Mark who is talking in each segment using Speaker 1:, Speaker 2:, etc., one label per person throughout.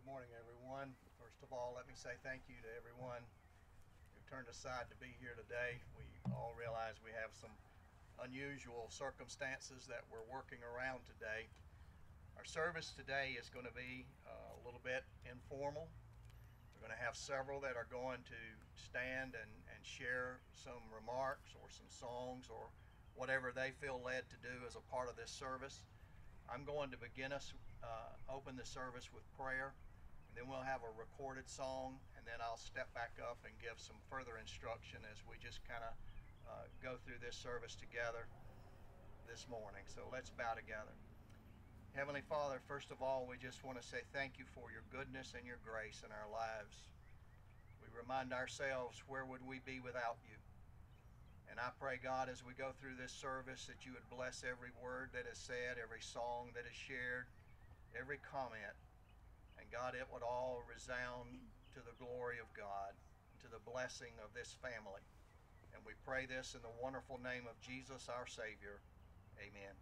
Speaker 1: morning, everyone. First of all, let me say thank you to everyone who turned aside to be here today. We all realize we have some unusual circumstances that we're working around today. Our service today is going to be a little bit informal. We're going to have several that are going to stand and share some remarks or some songs or whatever they feel led to do as a part of this service. I'm going to begin us, open the service with prayer, and then we'll have a recorded song, and then I'll step back up and give some further instruction as we just kind of go through this service together this morning. So let's bow together. Heavenly Father, first of all, we just want to say thank you for your goodness and your grace in our lives. We remind ourselves, where would we be without you? And I pray, God, as we go through this service, that you would bless every word that is said, every song that is shared, every comment. And God, it would all resound to the glory of God, to the blessing of this family. And we pray this in the wonderful name of Jesus, our Savior. Amen.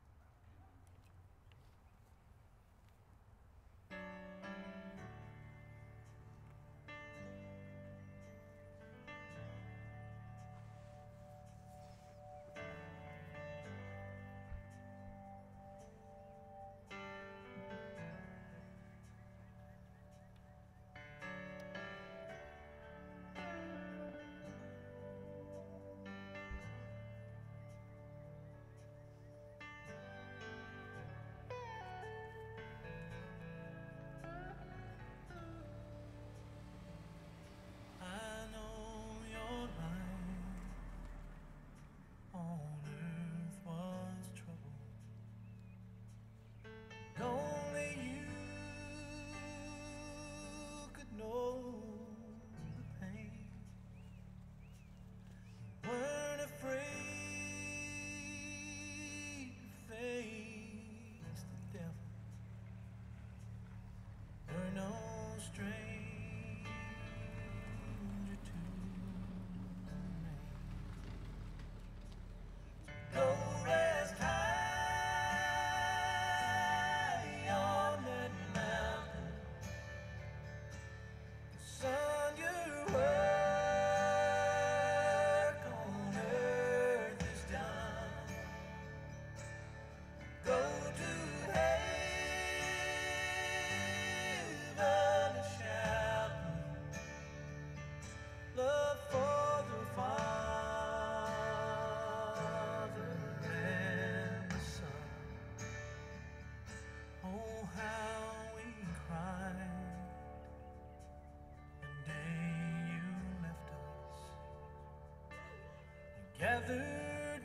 Speaker 2: Gathered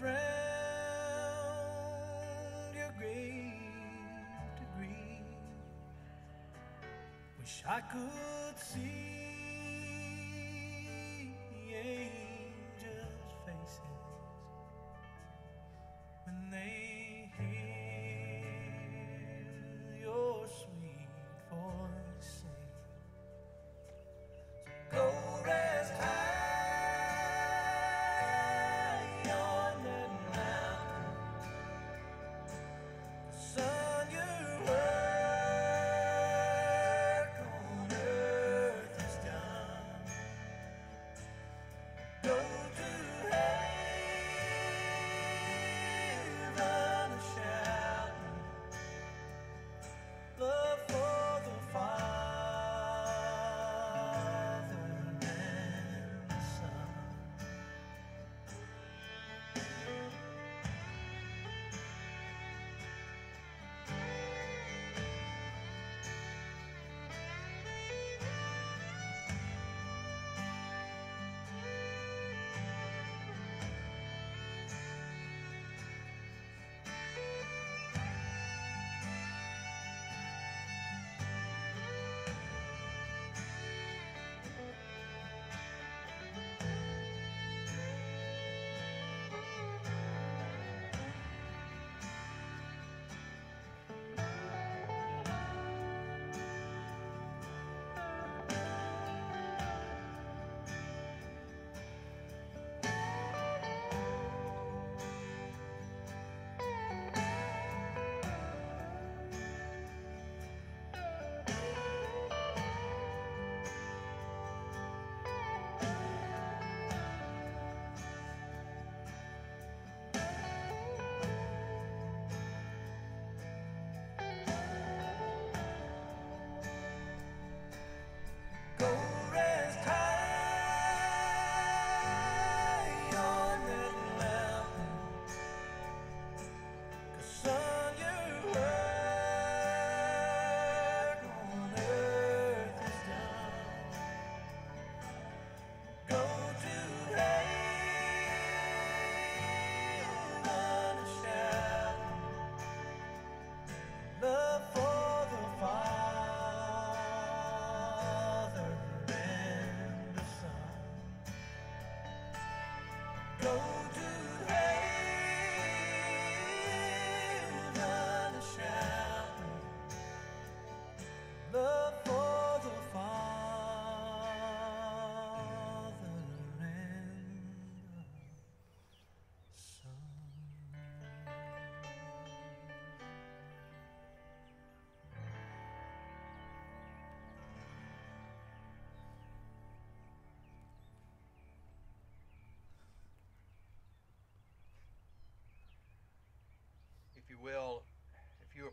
Speaker 2: round your grave to grieve. Wish I could see angels' faces when they hear your sweet voice sing. So go rest high. Son, your work on earth is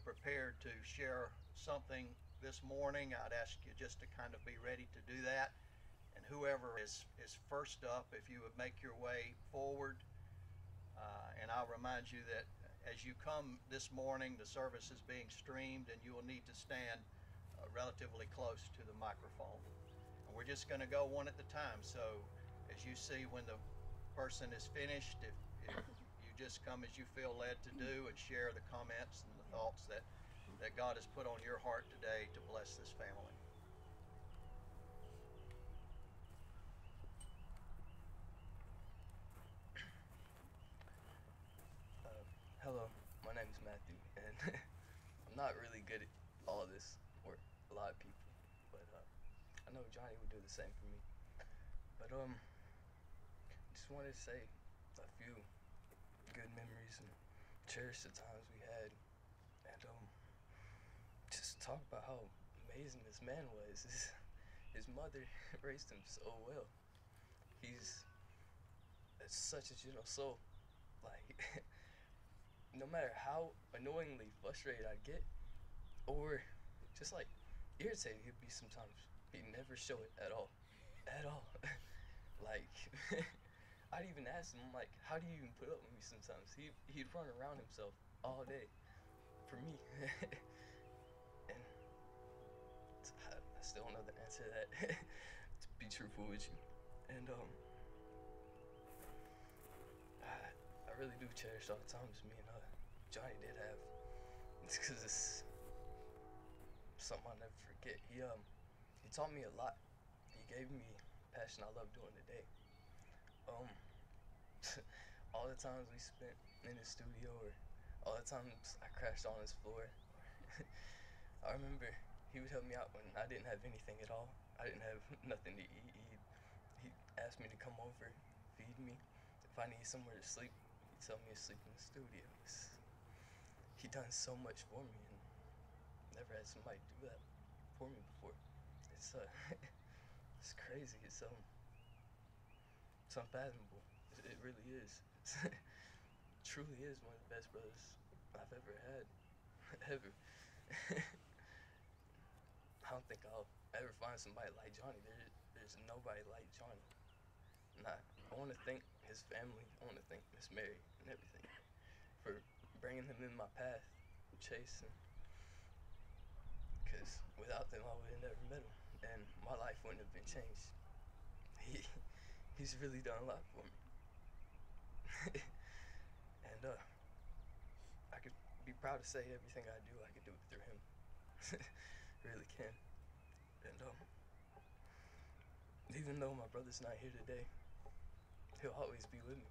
Speaker 1: prepared to share something this morning, I'd ask you just to kind of be ready to do that. And whoever is first up, if you would make your way forward. And I'll remind you that as you come this morning, the service is being streamed, and you will need to stand relatively close to the microphone. And we're just going to go one at a time. So as you see, when the person is finished, if you just come as you feel led to do and share the comments and the thoughts that God has put on your heart today to bless this family.
Speaker 3: Hello, my name is Matthew, and I'm not really good at all of this, or a lot of people, but I know Johnny would do the same for me. But just wanted to say a few good memories and cherish the times we had, and just talk about how amazing this man was. His mother raised him so well. He's such a gentle soul, like. No matter how annoyingly frustrated I'd get, or just like irritated he'd be sometimes, he'd never show it at all. At all. Like, I'd even ask him, like, how do you even put up with me sometimes? He'd run around himself all day for me. And I still don't know the answer to that, to be truthful with you. And I really do cherish all the times me and Johnny did have. It's because it's something I'll never forget. He taught me a lot. He gave me a passion I love doing today. All the times we spent in his studio, or all the times I crashed on his floor. I remember he would help me out when I didn't have anything at all. I didn't have nothing to eat. He'd ask me to come over, feed me. If I need somewhere to sleep, he'd tell me to sleep in the studio. He done so much for me, and never had somebody do that for me before. It's it's crazy. It's unfathomable. It really is. It truly is one of the best brothers I've ever had, ever. I don't think I'll ever find somebody like Johnny. There's nobody like Johnny. And I want to thank his family. I want to thank Miss Mary and everything for bringing him in my path, chasing. Because without them, I would have never met him, and my life wouldn't have been changed. He's really done a lot for me. And I could be proud to say everything I do, I could do it through him. Really can. And even though my brother's not here today, he'll always be with me.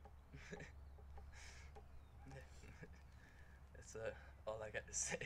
Speaker 3: That's all I got to say.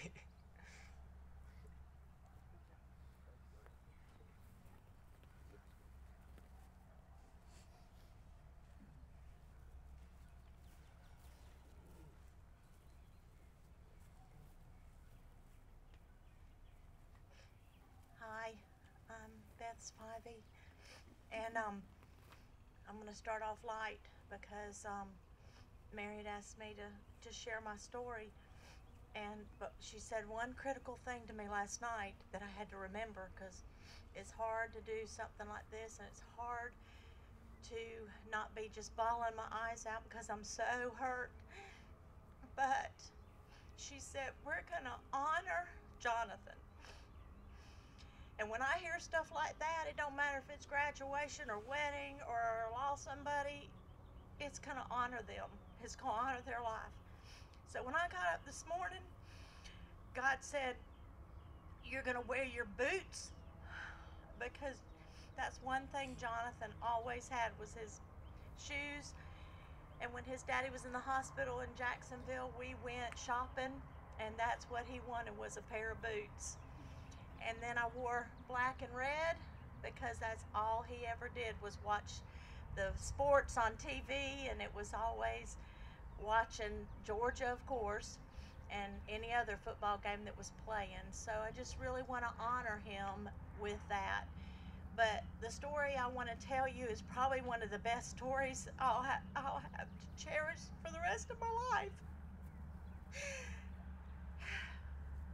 Speaker 4: Hi, I'm Beth Spivey, and I'm going to start off light because Mary had asked me to share my story, but she said one critical thing to me last night that I had to remember, because it's hard to do something like this, and it's hard to not be just bawling my eyes out because I'm so hurt. But she said, we're going to honor Jonathan. And when I hear stuff like that, it don't matter if it's graduation or wedding or lost somebody, it's going to honor them. It's going to honor their life. So when I got up this morning, God said, you're going to wear your boots, because that's one thing Jonathan always had, was his shoes. And when his daddy was in the hospital in Jacksonville, we went shopping, and that's what he wanted, was a pair of boots. And then I wore black and red because that's all he ever did, was watch the sports on TV, and it was always watching Georgia, of course, and any other football game that was playing. So I just really want to honor him with that. But the story I want to tell you is probably one of the best stories I'll have to cherish for the rest of my life.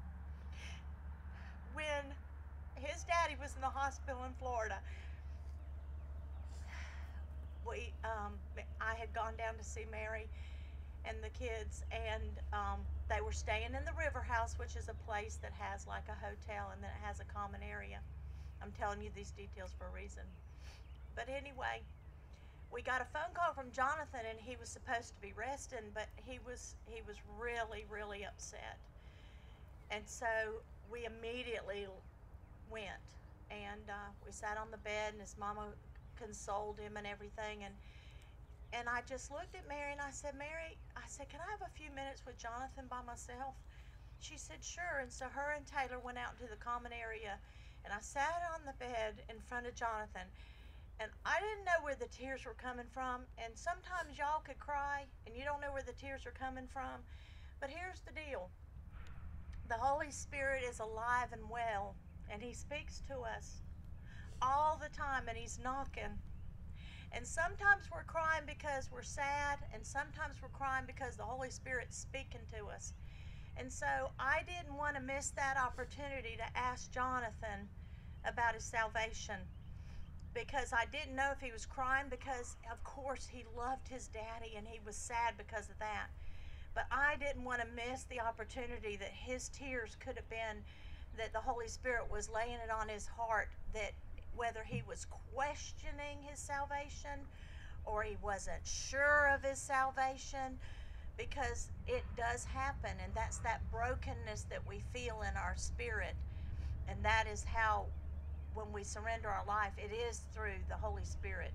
Speaker 4: when his daddy was in the hospital in Florida, I had gone down to see Mary and the kids, and they were staying in the River House, which is a place that has like a hotel, and then it has a common area. I'm telling you these details for a reason. But anyway, we got a phone call from Jonathan, and he was supposed to be resting, but he was really, really upset. And so we immediately went, and we sat on the bed, and his mama consoled him and everything, and I just looked at Mary, and I said, Mary, I said, can I have a few minutes with Jonathan by myself? She said, sure. And so her and Taylor went out into the common area, and I sat on the bed in front of Jonathan, and I didn't know where the tears were coming from. And sometimes y'all could cry and you don't know where the tears are coming from, but here's the deal. The Holy Spirit is alive and well, and he speaks to us all the time, and he's knocking. And sometimes we're crying because we're sad, and sometimes we're crying because the Holy Spirit's speaking to us. And so I didn't want to miss that opportunity to ask Jonathan about his salvation, because I didn't know if he was crying because, of course, he loved his daddy and he was sad because of that. But I didn't want to miss the opportunity that his tears could have been that the Holy Spirit was laying it on his heart, that whether he was questioning his salvation or he wasn't sure of his salvation, because it does happen, and that's that brokenness that we feel in our spirit. And that is how, when we surrender our life, it is through the Holy Spirit.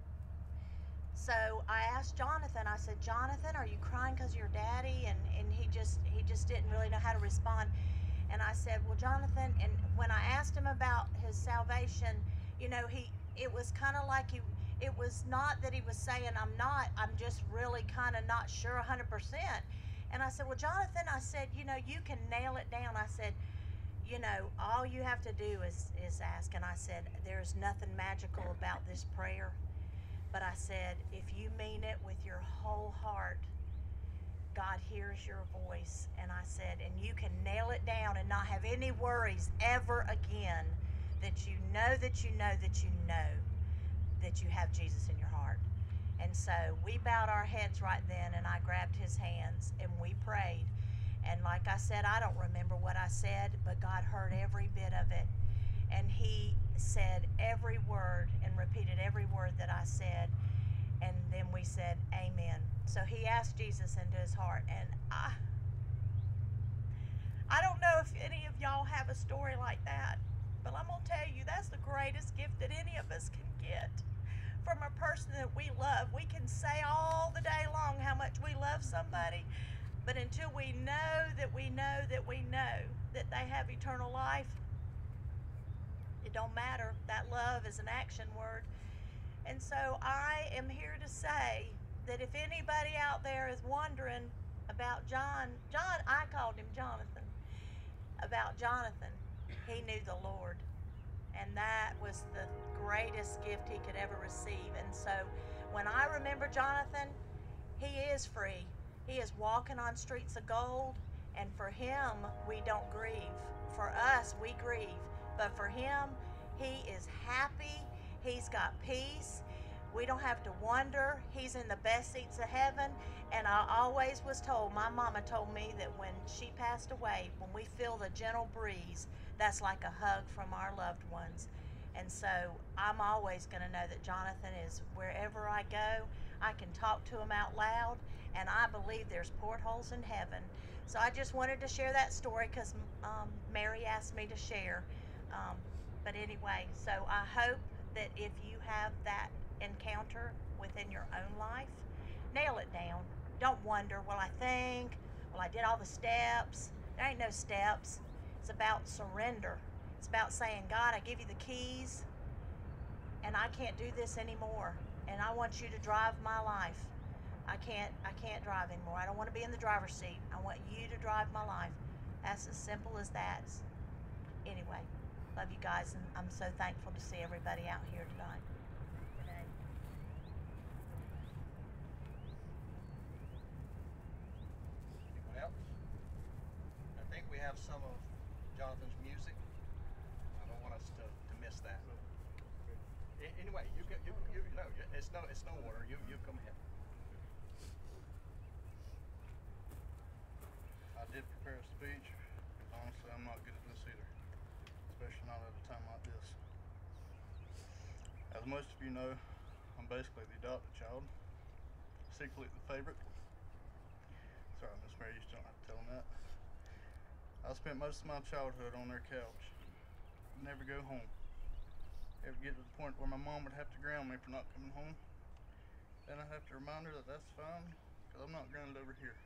Speaker 4: So I asked Jonathan, I said, Jonathan, are you crying because of your daddy? And he just didn't really know how to respond. And I said, well, Jonathan, and when I asked him about his salvation, you know, it was kind of like it was not that he was saying, I'm just really kind of not sure 100%. And I said, well, Jonathan, I said, you know, you can nail it down. I said, you know, all you have to do is ask. And I said, there's nothing magical about this prayer. But I said, if you mean it with your whole heart, God hears your voice. And I said, and you can nail it down and not have any worries ever again, that you know that you know that you know that you have Jesus in your heart. And so we bowed our heads right then, and I grabbed his hands and we prayed. And like I said, I don't remember what I said, but God heard every bit of it. And he said every word and repeated every word that I said. And then we said, amen. So he asked Jesus into his heart. And I don't know if any of y'all have a story like that, but I'm going to tell you, that's the greatest gift that any of us can get from a person that we love. We can say all the day long how much we love somebody, but until we know that we know that we know that they have eternal life, it don't matter. That love is an action word. And so I am here to say that if anybody out there is wondering about John, I called him Jonathan, about Jonathan, he knew the Lord. And that was the greatest gift he could ever receive. And so when I remember Jonathan, he is free. He is walking on streets of gold. And for him, we don't grieve. For us, we grieve. But for him, he is happy. He's got peace. We don't have to wonder. He's in the best seats of heaven. And I always was told, my mama told me that when she passed away, when we feel the gentle breeze, that's like a hug from our loved ones. And so I'm always going to know that Jonathan is wherever I go. I can talk to him out loud, and I believe there's portholes in heaven. So I just wanted to share that story because Mary asked me to share. But anyway, so I hope that if you have that encounter within your own life, nail it down. Don't wonder, well, I did all the steps. There ain't no steps. It's about surrender. It's about saying, God, I give you the keys, and I can't do this anymore. And I want you to drive my life. I can't drive anymore. I don't want to be in the driver's seat. I want you to drive my life. That's as simple as that. Anyway, love you guys, and I'm so thankful to see everybody out here tonight.
Speaker 1: Anyone else? I think we have some of Jonathan's music. Anyway, you no, it's no order. You come ahead. I did prepare a speech. Honestly, I'm not good at this either, especially not at a time like this. As most of you know, I'm basically the adopted child, secretly the favorite. Sorry, Miss Mary, you still don't have to tell them that. I spent most of my childhood on their couch. Never go home. Ever get to the point where my mom would have to ground me for not coming home. Then I'd have to remind her that that's fine, because I'm not grounded over here.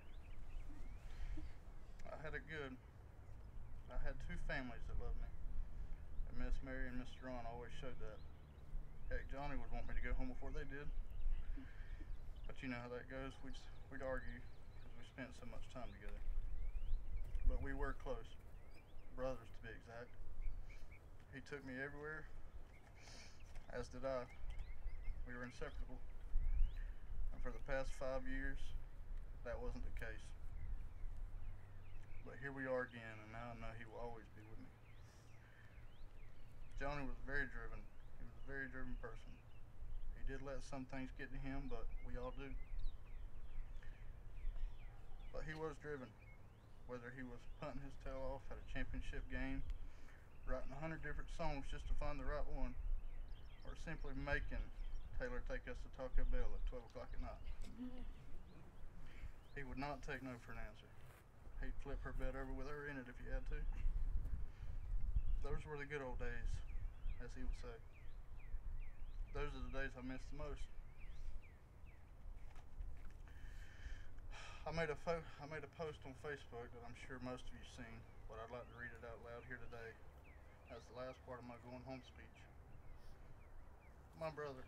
Speaker 1: I had it good. I had two families that loved me. And Miss Mary and Mr. Ron always showed that. Heck, Johnny would want me to go home before they did. But you know how that goes. We'd argue because we spent so much time together. But we were close. Brothers, to be exact. He took me everywhere, as did I. We were inseparable. And for the past 5 years, that wasn't the case. But here we are again, and now I know he will always be with me. Johnny was very driven. He was a very driven person. He did let some things get to him, but we all do. But he was driven. Whether he was punting his tail off at a championship game, writing 100 different songs just to find the right one, or simply making Taylor take us to Taco Bell at 12 o'clock at night. He would not take no for an answer. He'd flip her bed over with her in it if he had to. Those were the good old days, as he would say. Those are the days I miss the most. I made a post on Facebook that I'm sure most of you've seen, but I'd like to read it out loud here today. That's the last part of my going home speech. My brother,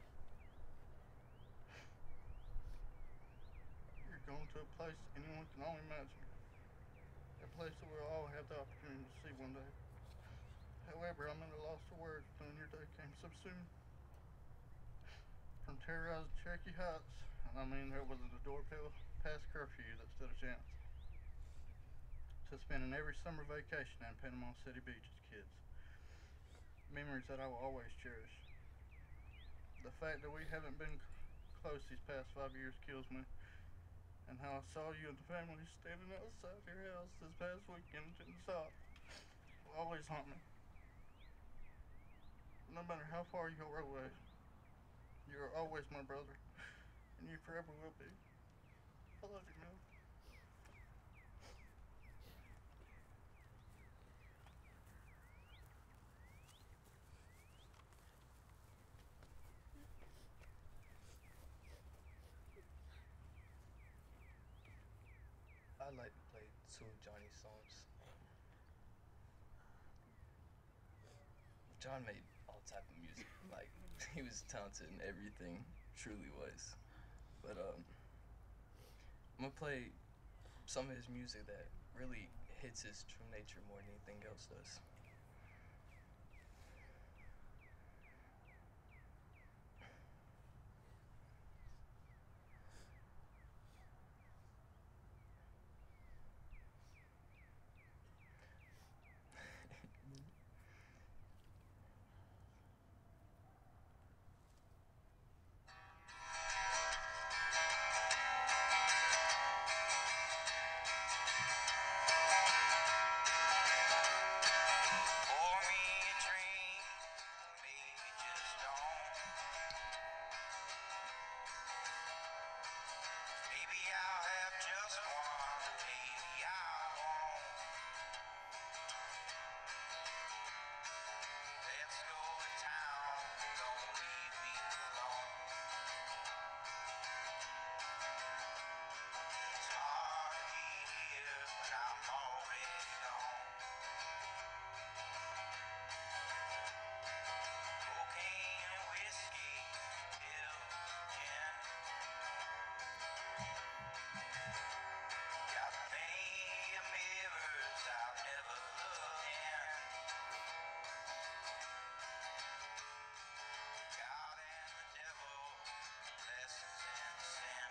Speaker 1: you're going to a place anyone can only imagine. A place that we'll all have the opportunity to see one day. However, I'm at a loss for words knowing your day came so soon. From terrorizing Cherokee Heights, and I mean there wasn't a doorbell past curfew that stood a chance, to spending every summer vacation in Panama City Beach as kids. Memories that I will always cherish. The fact that we haven't been close these past 5 years kills me. And how I saw you and the family standing outside your house this past weekend and didn't stop will always haunt me. No matter how far you are away, you are always my brother, and you forever will be. I love you, man.
Speaker 3: I'd like to play two of Johnny's songs. John made all type of music. Like, he was talented in everything, truly was. But I'm gonna play some of his music that really hits his true nature more than anything else does.
Speaker 2: Pour me a drink, maybe just don't. Maybe I'll have just one, maybe I won't. Let's go to town, don't leave me alone. It's hard to be here when I'm already gone. Cocaine and whiskey, pills, gin. Got plenty of mirrors I've never looked in. God and the devil, lessons in sin.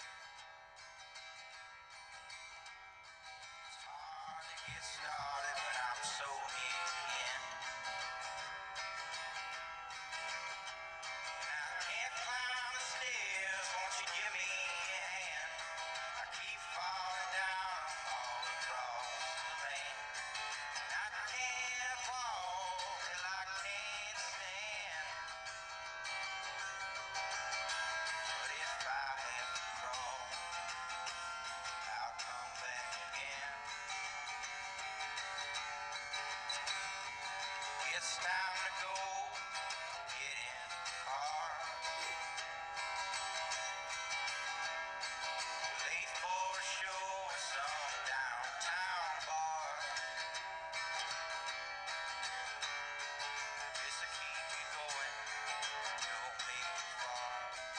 Speaker 2: It's hard to get started when I'm so near the end. it's time to go. Get in the car. Late for a show at some downtown bar. This'll keep you going, you'll make it far.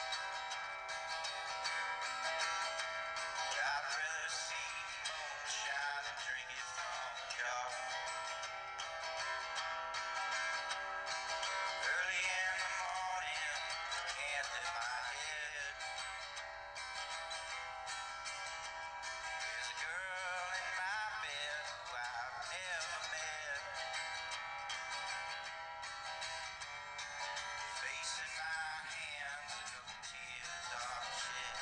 Speaker 2: I'd rather see moonshine and drink it from a jar. Early in the morning, can't lift my head. There's a girl in my bed who I've never met. Face in my hands, a couple tears are shed.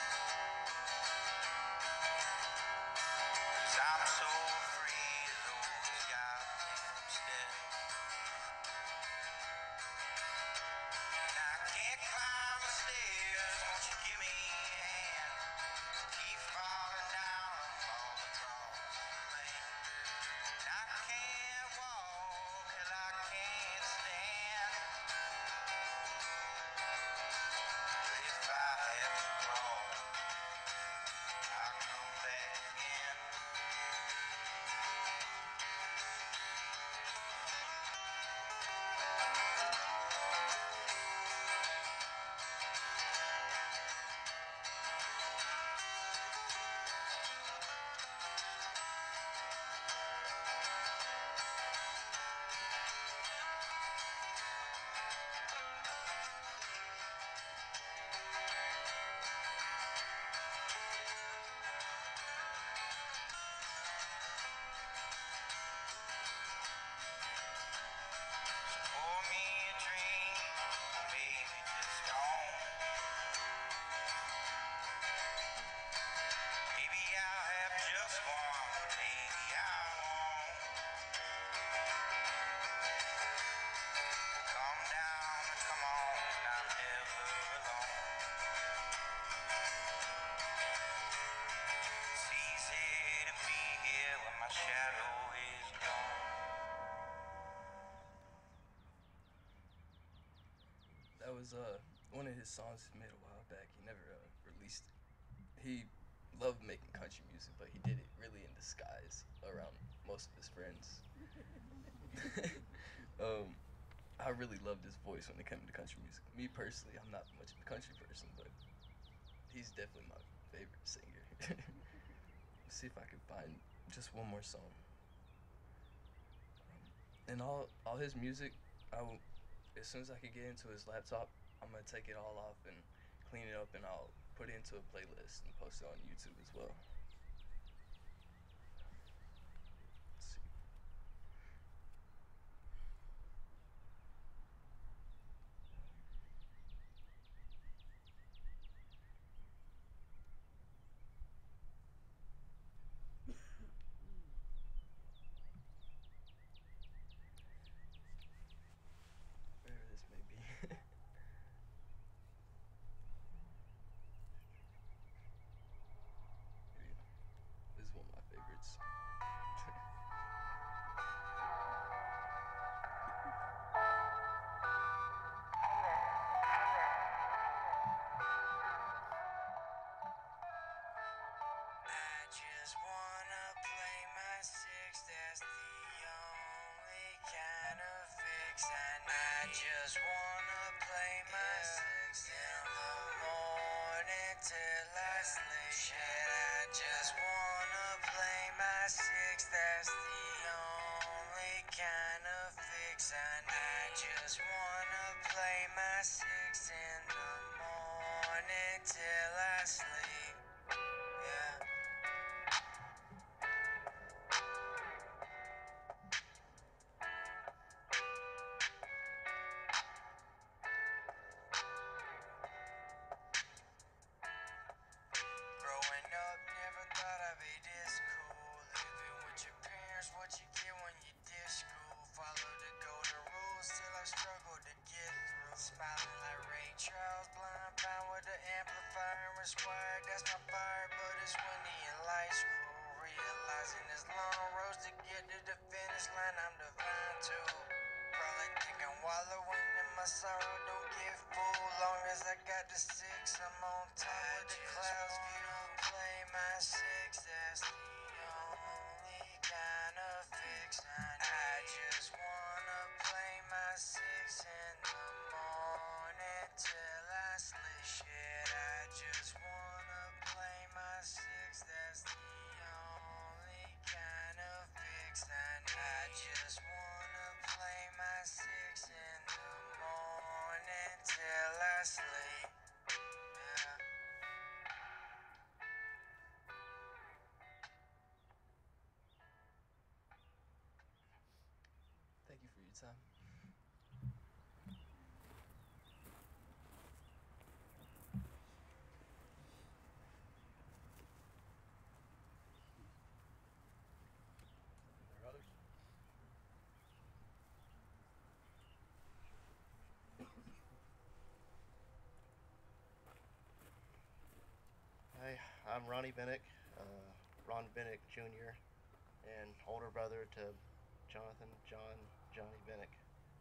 Speaker 2: 'Cause I'm so free of those goddamn steps. And I can't climb the stairs, won't you give me a hand? Keep falling down, I'm all across the lane. And I can't walk, hell I can't stand. But if I have to crawl, I'll come back again. Pour me a drink, baby, just don't. Maybe I'll have just one, maybe I won't. Come down, come on, I'm never alone. It's easy to be here when my shadow is gone.
Speaker 3: That was one of his songs he made a while back. He never released it. He loved making country music, but he did it really in disguise around most of his friends. I really loved his voice when it came to country music. Me personally, I'm not much of a country person, but he's definitely my favorite singer. Let's see if I can find just one more song. And all his music, as soon as I could get into his laptop, I'm gonna take it all off and clean it up, and I'll put it into a playlist and post it on YouTube as well. Let's see. Wherever this may be. Here we go. This is one of my favorites.
Speaker 2: I just wanna play my six, that's the only kind of fix I need. I just wanna play my six in the morning till I sleep. Shit, I just wanna play my six, that's the only kind of fix I need. I just wanna play my six in the morning till I sleep. Yeah. Growing up, never thought I'd be this cool. Living with your parents, what you get when you ditch school. Follow the golden rules till I struggle to get through. Smiling like Ray Charles, blind bound with the amplifier and squire. That's my fire, but it's windy and lights cruel. Realizing there's long roads to get to the finish line, I'm divine too. Wallowing in my sorrow, don't get full. Long as I got the six, I'm on top of the clouds. Wanna play my six, that's the only kind of fix I just wanna play my six in the morning till I sleep. Shit, I just wanna play my six, that's the only kind of fix I just wanna play my six in the morning till I sleep. Yeah.
Speaker 3: Thank you for your time.
Speaker 1: Are there others? Hi, I'm Ronnie Benek, Ron Benek Jr., and older brother to Jonathan, Johnny Benek.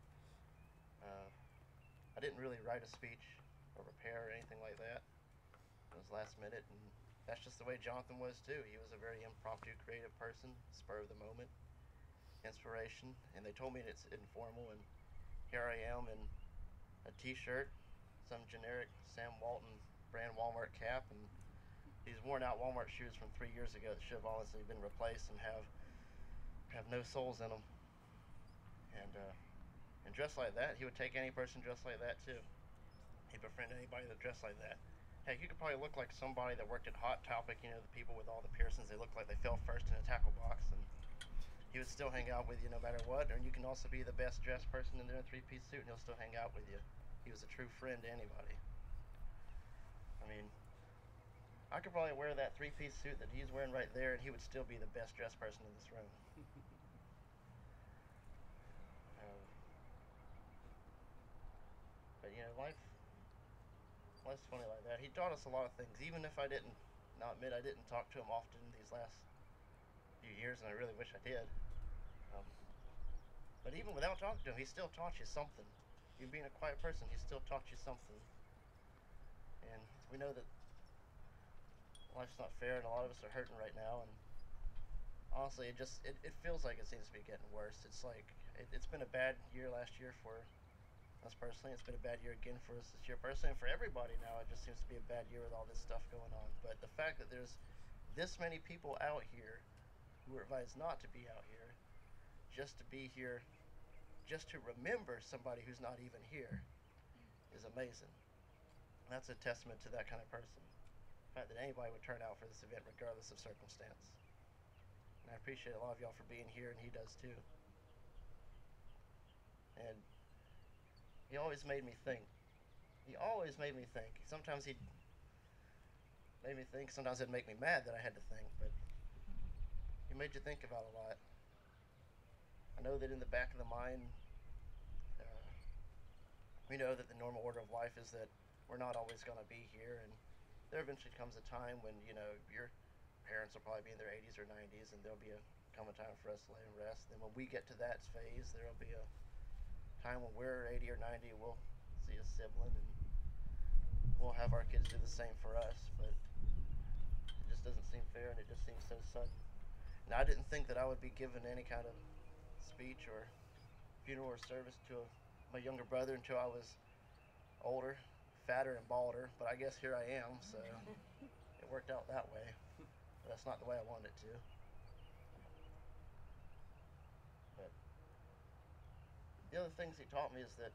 Speaker 1: I didn't really write a speech or prepare or anything like that. It was last minute, and that's just the way Jonathan was too. He was a very impromptu, creative person, spur of the moment, inspiration. And they told me it's informal, and here I am in a T-shirt, some generic Sam Walton brand Walmart cap, and these worn out Walmart shoes from 3 years ago that should have honestly been replaced and have no soles in them. And dressed like that, he would take any person dressed like that too. He'd befriend anybody that dressed like that. Heck, you could probably look like somebody that worked at Hot Topic, you know, the people with all the piercings, they look like they fell first in a tackle box, and he would still hang out with you no matter what. Or you can also be the best dressed person in there in a three-piece suit, and he'll still hang out with you. He was a true friend to anybody. I mean, I could probably wear that three-piece suit that he's wearing right there, and he would still be the best dressed person in this room. But you know, life's funny like that. He taught us a lot of things, even if I didn't. Not admit I didn't talk to him often these last few years, and I really wish I did. Um, but even without talking to him, he still taught you something. You being a quiet person, he still taught you something. And we know that life's not fair, and a lot of us are hurting right now. And honestly, it feels like it seems to be getting worse. It's like it's been a bad year last year for us personally. It's been a bad year again for us this year personally, and for everybody now. It just seems to be a bad year with all this stuff going on. But the fact that there's this many people out here who are advised not to be out here, just to be here, just to remember somebody who's not even here, is amazing. And that's a testament to that kind of person. The fact that anybody would turn out for this event regardless of circumstance. And I appreciate a lot of y'all for being here, and he does too. And he always made me think. Sometimes he'd made me think, sometimes it'd make me mad that I had to think, but he made you think about a lot. I know that in the back of the mind, we know that the normal order of life is that we're not always going to be here, and there eventually comes a time when, you know, your parents will probably be in their 80s or 90s, and there'll be come a time for us to lay and rest. And when we get to that phase, there'll be a time when we're 80 or 90, we'll see a sibling, and we'll have our kids do the same for us. But it just doesn't seem fair, and it just seems so sudden. And I didn't think that I would be given any kind of speech or funeral or service to my younger brother until I was older, fatter, and balder. But I guess here I am, so it worked out that way. But that's not the way I wanted it to. But the other things he taught me is that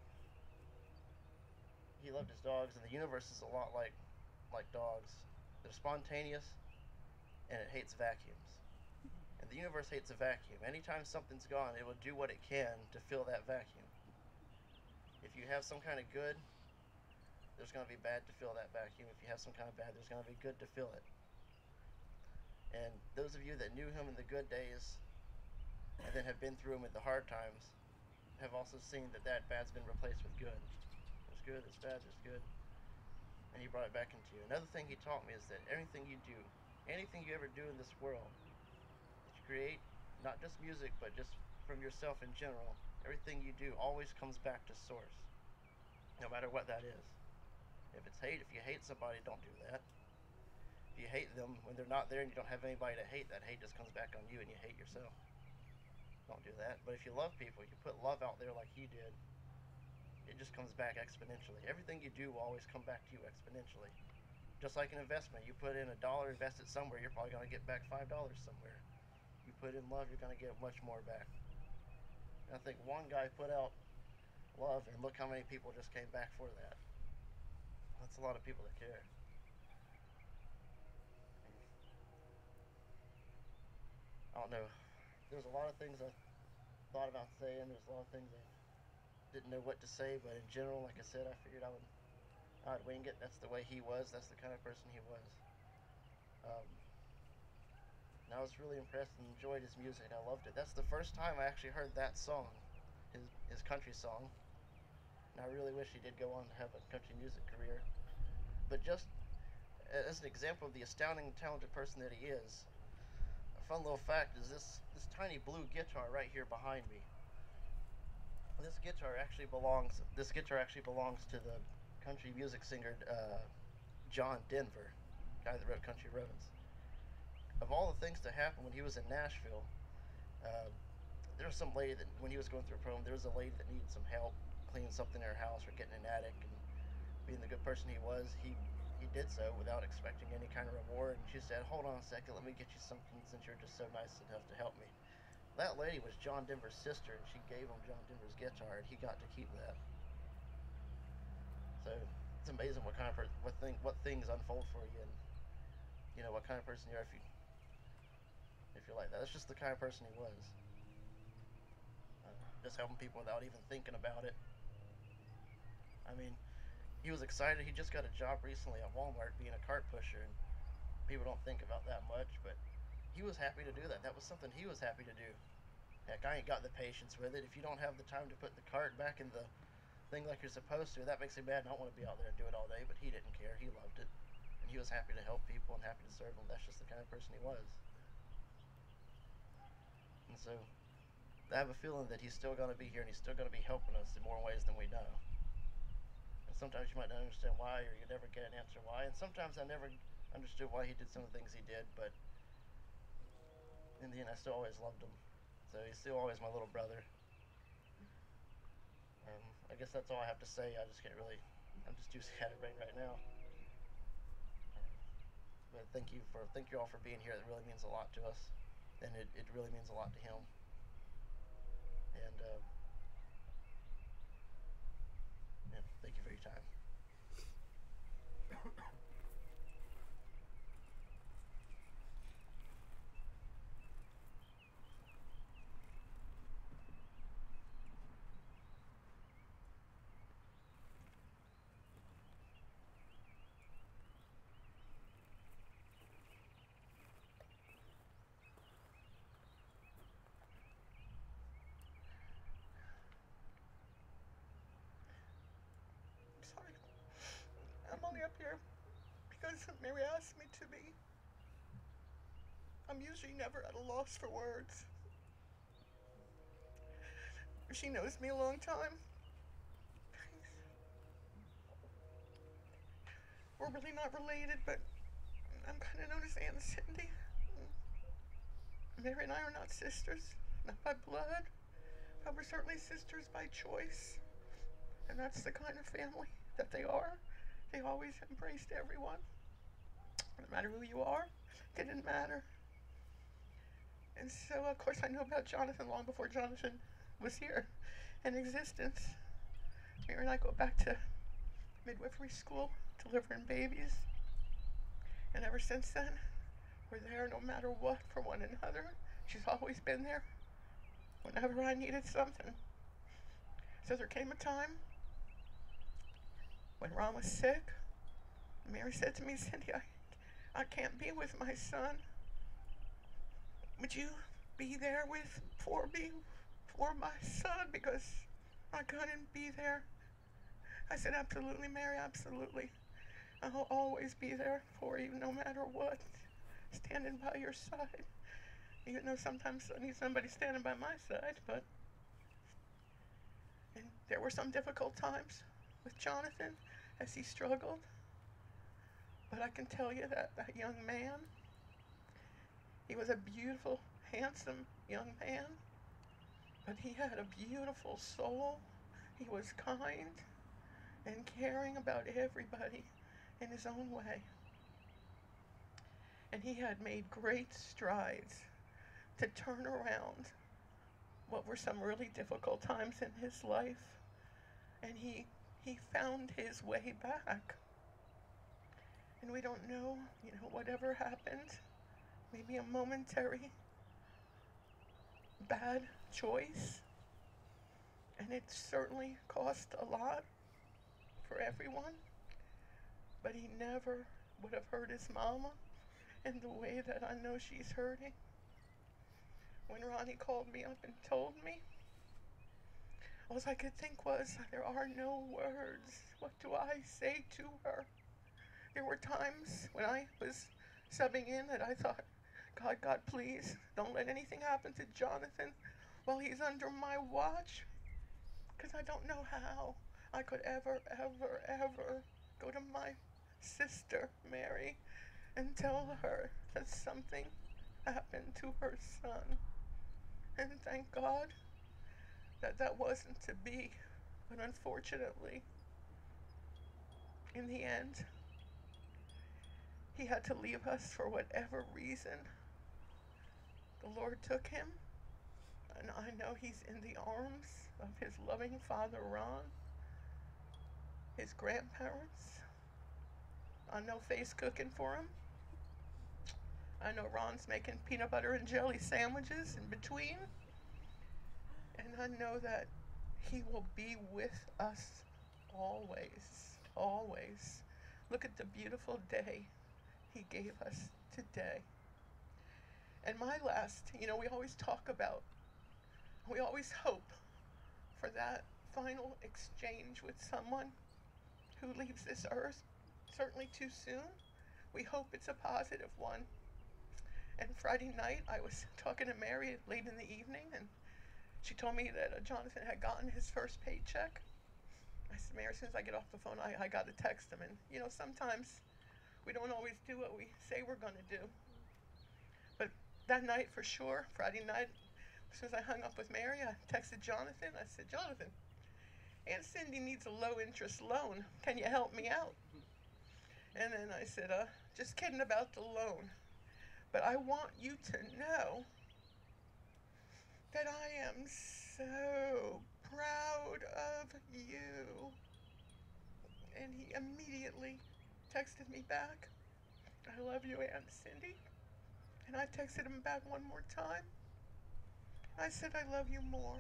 Speaker 1: he loved his dogs, and the universe is a lot like dogs. They're spontaneous, and it hates vacuums. And the universe hates a vacuum. Anytime something's gone, it will do what it can to fill that vacuum. If you have some kind of good, there's going to be bad to fill that vacuum. If you have some kind of bad, there's going to be good to fill it. And those of you that knew him in the good days and then have been through him in the hard times have also seen that bad's been replaced with good. There's good, there's bad, there's good. And he brought it back into you. Another thing he taught me is that anything you do, anything you ever do in this world, that you create, not just music, but just from yourself in general,
Speaker 5: Everything you do always comes back to source, no matter what that is. If it's hate, if you hate somebody, don't do that. If you hate them when they're not there and you don't have anybody to hate, that hate just comes back on you and you hate yourself. Don't do that. But if you love people, you put love out there like he did, it just comes back exponentially. Everything you do will always come back to you exponentially. Just like an investment, you put in $1, invest it somewhere, you're probably going to get back $5 somewhere. You put in love, you're going to get much more back. And I think one guy put out love, and look how many people just came back for that. That's a lot of people that care. I don't know. There's a lot of things I thought about saying. There's a lot of things I didn't know what to say, but in general, like I said, I figured I'd wing it. That's the way he was. That's the kind of person he was. And I was really impressed and enjoyed his music. I loved it. That's the first time I actually heard that song, his country song. And I really wish he did go on to have a country music career. But just as an example of the astounding, talented person that he is, a fun little fact is this tiny blue guitar right here behind me. This guitar actually belongs to the country music singer John Denver, guy that wrote Country Roads. Of all the things to happen when he was in Nashville, there was some lady that when he was going through a problem, there was a lady that needed some help cleaning something in her house or getting an attic, and being the good person he was, he did so without expecting any kind of reward. And she said, "Hold on a second, let me get you something since you're just so nice enough to help me." That lady was John Denver's sister, and she gave him John Denver's guitar, and he got to keep that. So it's amazing what kind of what things unfold for you, and you know what kind of person you are if you're like that. That's just the kind of person he was. Just helping people without even thinking about it. I mean, he was excited. He just got a job recently at Walmart being a cart pusher, and people don't think about that much, but he was happy to do that. That was something he was happy to do. Heck, I ain't got the patience with it. If you don't have the time to put the cart back in the thing like you're supposed to, that makes me mad, and I don't want to be out there and do it all day, but he didn't care. He loved it, and he was happy to help people and happy to serve them. That's just the kind of person he was. And so I have a feeling that he's still going to be here, and he's still going to be helping us in more ways than we know. And sometimes you might not understand why, or you never get an answer why, and sometimes I never understood why he did some of the things he did, but in the end, I still always loved him. So he's still always my little brother. I guess that's all I have to say. I'm just too scatterbrained right now. But thank you all for being here. It really means a lot to us, and it really means a lot to him. And yeah, thank you for your time.
Speaker 1: Sorry. I'm only up here because Mary asked me to be. I'm usually never at a loss for words. She knows me a long time. We're really not related, but I'm kind of known as Aunt Cindy. Mary and I are not sisters, not by blood, but we're certainly sisters by choice. And that's the kind of family that they are. They always embraced everyone. No matter who you are, it didn't matter. And so, of course, I know about Jonathan long before Jonathan was here in existence. Mary and I go back to midwifery school, delivering babies. And ever since then, we're there no matter what for one another. She's always been there whenever I needed something. So there came a time when Ron was sick. Mary said to me, "Cindy, I can't be with my son. Would you be there for my son, because I couldn't be there." I said, "Absolutely, Mary, absolutely. I'll always be there for you no matter what, standing by your side. Even though sometimes I need somebody standing by my side, but
Speaker 6: there were some difficult times with Jonathan as he struggled. But I can tell you that that young man, he was a beautiful, handsome young man, but he had a beautiful soul. He was kind and caring about everybody in his own way. And he had made great strides to turn around what were some really difficult times in his life. And he found his way back. And we don't know, whatever happened, maybe a momentary bad choice. And it certainly cost a lot for everyone. But he never would have hurt his mama in the way that I know she's hurting. When Ronnie called me up and told me, all I could think was, there are no words. What do I say to her? There were times when I was subbing in that I thought, God, please, don't let anything happen to Jonathan while he's under my watch. Because I don't know how I could ever go to my sister, Mary, and tell her that something happened to her son. And thank God that that wasn't to be. But unfortunately, in the end, he had to leave us for whatever reason. The Lord took him, and I know he's in the arms of his loving father, Ron, his grandparents. I know Faye's cooking for him. I know Ron's making peanut butter and jelly sandwiches in between. And I know that he will be with us always, always. Look at the beautiful day he gave us today. And my last, we always talk about, we always hope for that final exchange with someone who leaves this earth, certainly too soon. We hope it's a positive one. And Friday night, I was talking to Mary late in the evening, and she told me that Jonathan had gotten his first paycheck. I said, Mary, as soon as I get off the phone, I got to text him. And, sometimes we don't always do what we say we're going to do. But that night, for sure, Friday night, as soon as I hung up with Mary, I texted Jonathan. I said, Jonathan, Aunt Cindy needs a low-interest loan. Can you help me out? And then I said, just kidding about the loan. But I want you to know that I am so proud of you. And he immediately texted me back, I love you, Aunt Cindy. And I texted him back one more time. I said, I love you more.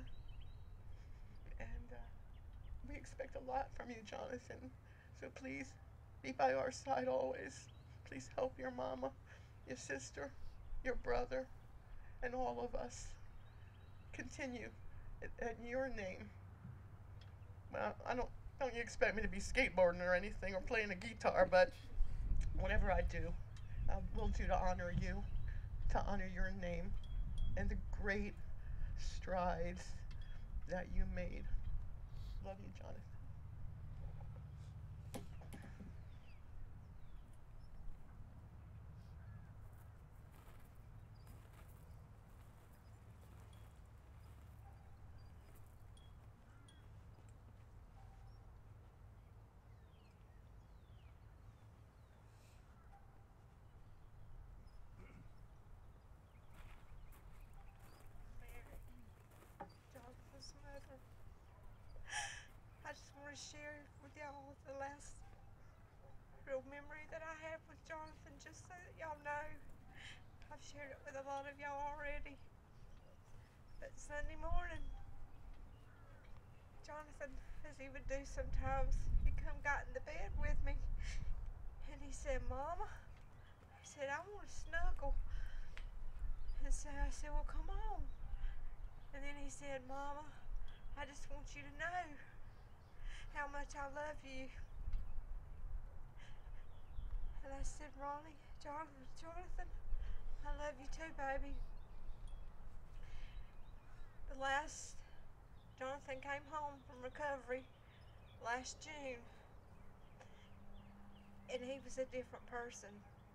Speaker 6: And we expect a lot from you, Jonathan. So please be by our side always. Please help your mama, your sister, your brother, and all of us. Continue in your name. Well, don't you expect me to be skateboarding or anything or playing a guitar, but whatever I do, I will do to honor you, to honor your name, and the great strides that you made. Love you, Jonathan.
Speaker 4: Jonathan's mother. I just want to share with y'all the last real memory that I have with Jonathan, just so that y'all know. I've shared it with a lot of y'all already. But Sunday morning, Jonathan, as he would do sometimes, he got in the bed with me, and he said, Mama, he said, I want to snuggle. And so I said, well, come on. And then he said, Mama, I just want you to know how much I love you. And I said, Ronnie, Jonathan, I love you too, baby. The last Jonathan came home from recovery last June, and he was a different person.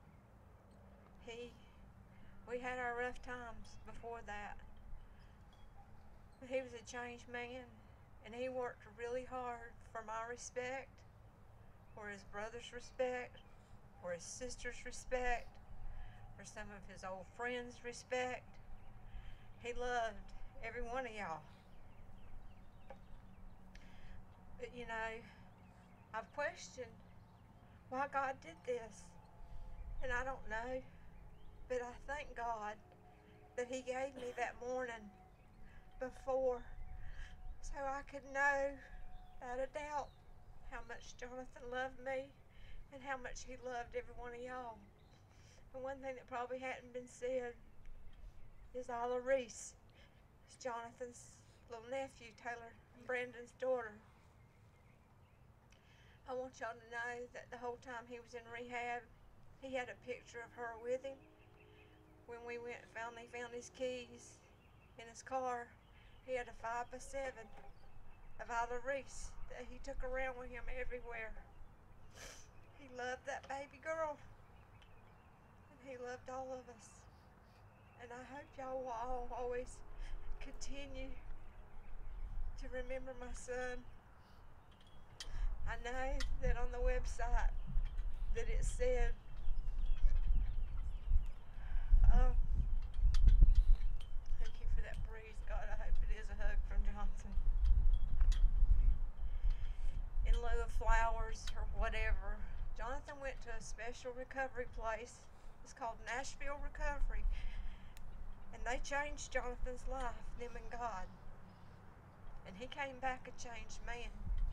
Speaker 4: We had our rough times before that, but he was a changed man, and he worked really hard for my respect, for his brother's respect, for his sister's respect, for some of his old friends' respect. He loved every one of y'all. But you know, I've questioned why God did this, and I don't know, but I thank God that He gave me that morning before, so I could know without a doubt how much Jonathan loved me and how much he loved every one of y'all. And one thing that probably hadn't been said is Maurice. It's Jonathan's little nephew, Taylor and Brandon's daughter. I want y'all to know that the whole time he was in rehab, he had a picture of her with him. When we went and they found his keys in his car, he had a 5x7 of Maurice that he took around with him everywhere. He loved that baby girl, and he loved all of us. And I hope y'all will all always continue to remember my son. I know that on the website that it said, thank you for that breeze, God. I hope it is a hug from Johnson. In lieu of flowers or whatever, Jonathan went to a special recovery place. It's called Nashville Recovery. And they changed Jonathan's life, them and God. And he came back a changed man.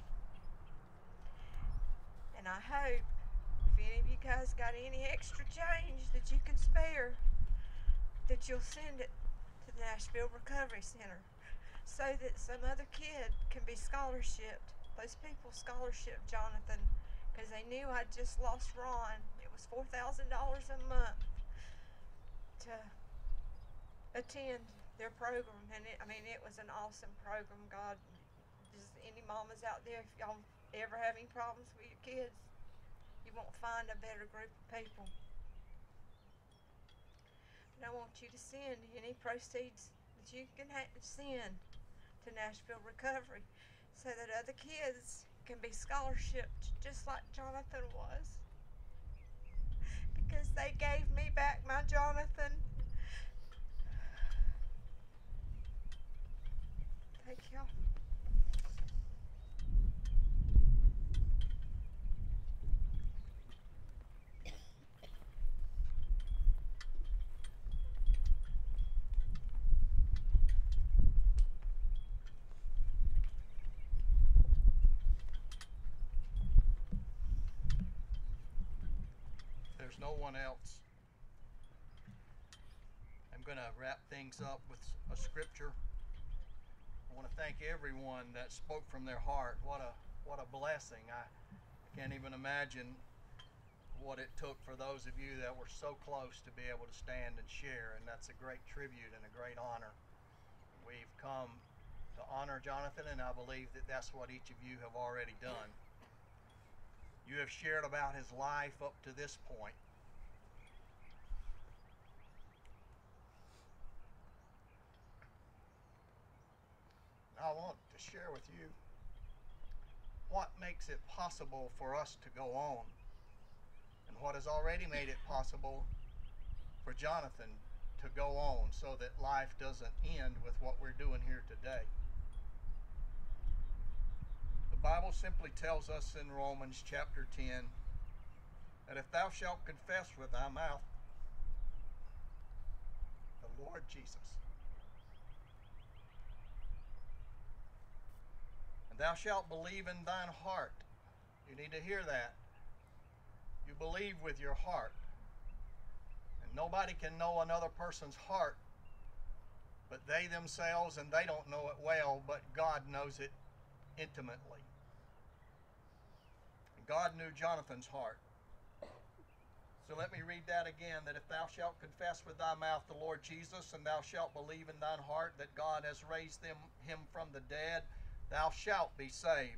Speaker 4: And I hope if any of you guys got any extra change that you can spare, that you'll send it to the Nashville Recovery Center so that some other kid can be scholarshiped. Those people scholarship Jonathan because they knew I'd just lost Ron. It was $4,000 a month to attend their program, and it was an awesome program. God, just any mamas out there, if y'all ever have any problems with your kids, you won't find a better group of people. And I want you to send any proceeds that you can send to Nashville Recovery so that other kids can be scholarshiped just like Jonathan was, because they gave me back my Jonathan. Thank y'all.
Speaker 1: There's no one else. I'm going to wrap things up with a scripture. I want to thank everyone that spoke from their heart. What a blessing. I can't even imagine what it took for those of you that were so close to be able to stand and share, and that's a great tribute and a great honor. We've come to honor Jonathan, and I believe that that's what each of you have already done. You have shared about his life up to this point. I want to share with you what makes it possible for us to go on, and what has already made it possible for Jonathan to go on, so that life doesn't end with what we're doing here today. The Bible simply tells us in Romans chapter 10 that if thou shalt confess with thy mouth the Lord Jesus, and thou shalt believe in thine heart, you need to hear that. You believe with your heart. And nobody can know another person's heart but they themselves, and they don't know it well, but God knows it intimately. And God knew Jonathan's heart. So let me read that again, that if thou shalt confess with thy mouth the Lord Jesus, and thou shalt believe in thine heart that God has raised him from the dead, thou shalt be saved.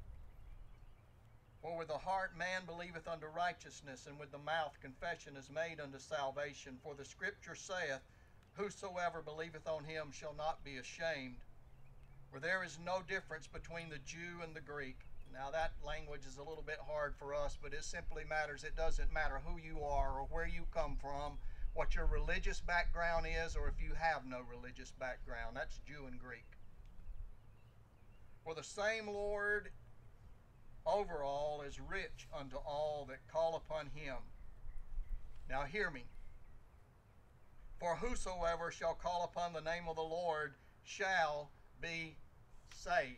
Speaker 1: For with the heart man believeth unto righteousness, and with the mouth confession is made unto salvation. For the Scripture saith, whosoever believeth on him shall not be ashamed. For there is no difference between the Jew and the Greek. Now that language is a little bit hard for us, but it simply matters. It doesn't matter who you are or where you come from, what your religious background is, or if you have no religious background. That's Jew and Greek. For the same Lord over all is rich unto all that call upon him. Now hear me. For whosoever shall call upon the name of the Lord shall be saved.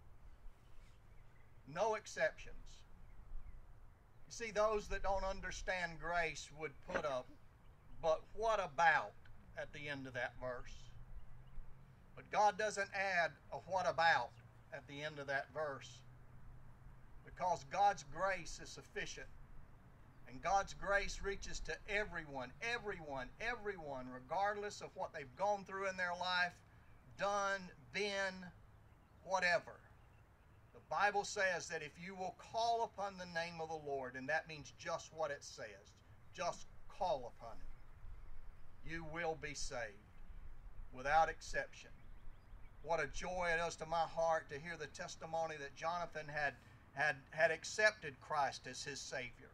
Speaker 1: No exceptions. You see, those that don't understand grace would put up, but what about at the end of that verse? But God doesn't add a what about at the end of that verse, because God's grace is sufficient. And God's grace reaches to everyone, regardless of what they've gone through in their life, done, been, whatever. The Bible says that if you will call upon the name of the Lord, and that means just what it says, just call upon it, you will be saved without exception. What a joy it is to my heart to hear the testimony that Jonathan had accepted Christ as his Savior.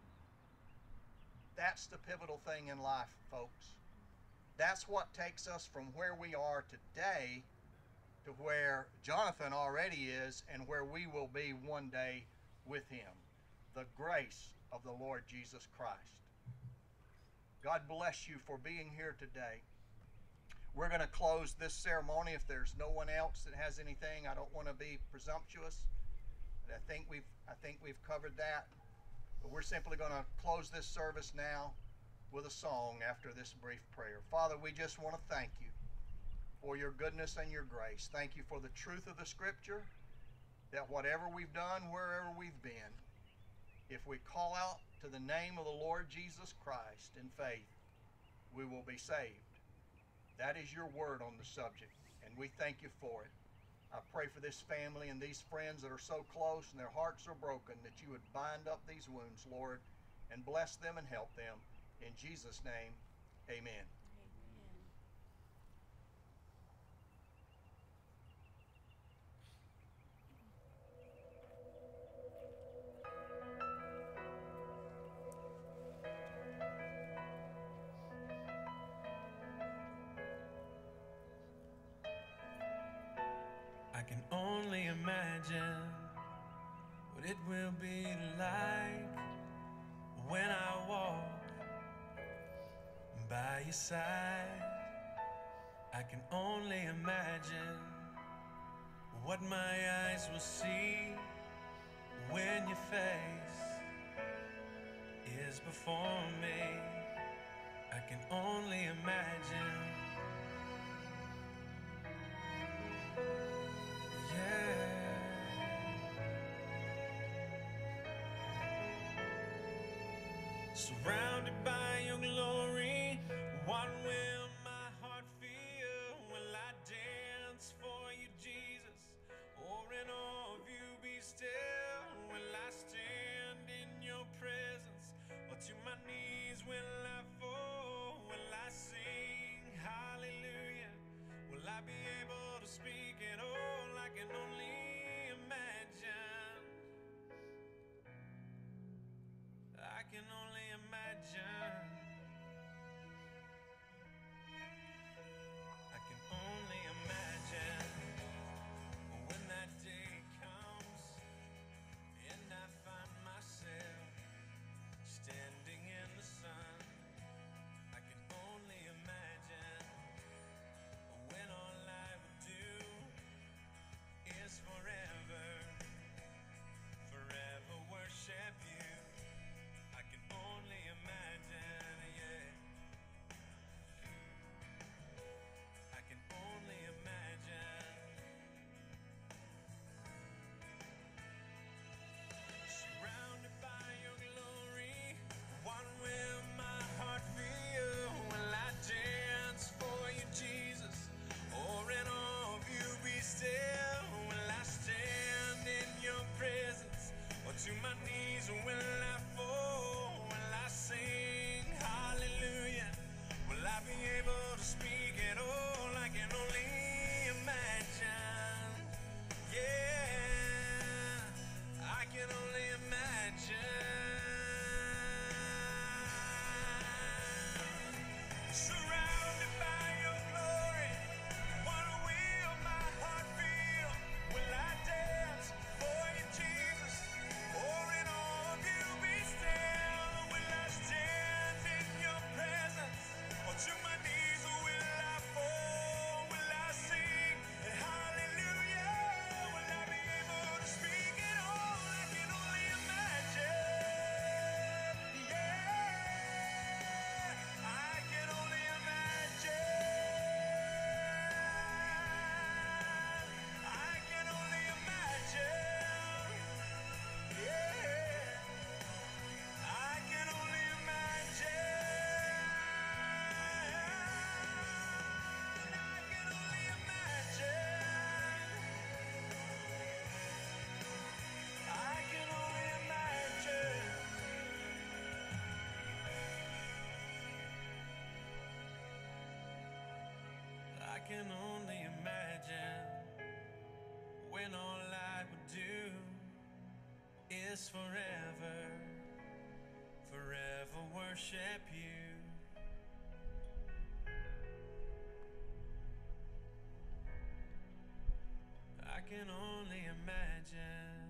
Speaker 1: That's the pivotal thing in life, folks. That's what takes us from where we are today to where Jonathan already is and where we will be one day with him. The grace of the Lord Jesus Christ. God bless you for being here today. We're going to close this ceremony. If there's no one else that has anything, I don't want to be presumptuous. But I think we've covered that. But we're simply going to close this service now with a song after this brief prayer. Father, we just want to thank you for your goodness and your grace. Thank you for the truth of the Scripture, that whatever we've done, wherever we've been, if we call out to the name of the Lord Jesus Christ in faith, we will be saved. That is your word on the subject, and we thank you for it. I pray for this family and these friends that are so close and their hearts are broken, that you would bind up these wounds, Lord, and bless them and help them. In Jesus' name, amen.
Speaker 2: I can only imagine what it will be like when I walk by your side. I can only imagine what my eyes will see when your face is before me. I can only imagine. Surrounded by your glory, what will my heart feel? Will I dance for you, Jesus? Or in awe of you be still? Will I stand in your presence? Or to my knees will I fall? Will I sing hallelujah? Will I be able to speak at all? I can only imagine. I can only imagine. To my knees will I fall, will I sing hallelujah? Will I be able to speak at all? I can only imagine. Yeah, I can only imagine. Surrounded by your glory, what will my heart feel? Will I dance for you, Jesus? Or in all of you be still? Will I stand in your presence? Or to my knees will I fall? Will I sing hallelujah? Will I be able to speak at all? I can only imagine. Yeah, I can only imagine. I can only imagine. Yeah, I can only imagine. I can only imagine. I can only imagine. I can only imagine when all I would do is forever, forever worship you. I can only imagine.